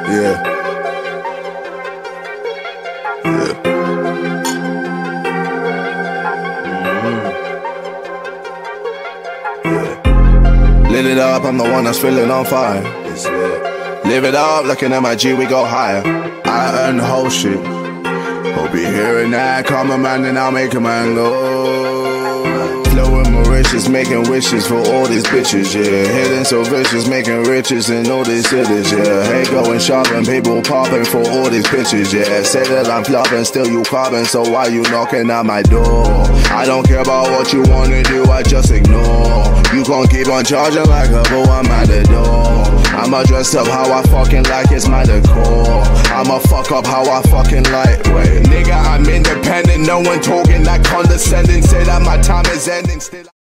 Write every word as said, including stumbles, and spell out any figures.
Yeah. Yeah. Yeah. Lit it up, I'm the one that's feeling on fire. It's lit. Live it up, looking at my G, we go higher. I earn the whole shit. Hope you hearing that, come a man and I'll make a man go. Flowing Mauritius, making wishes for all these bitches, yeah. Hitting so vicious, making riches in all these cities, yeah. Hey, going shopping, people popping for all these bitches, yeah. Say that I'm flopping, still you popping, so why you knocking at my door? I don't care about what you wanna do, I just ignore. You gon' keep on charging like a bull, I'm at the door. I'ma dress up how I fucking like, it's my decor. I'ma fuck up how I fucking like, wait. Nigga, I'm independent, no one talking that condescending. Say that my time is ending still.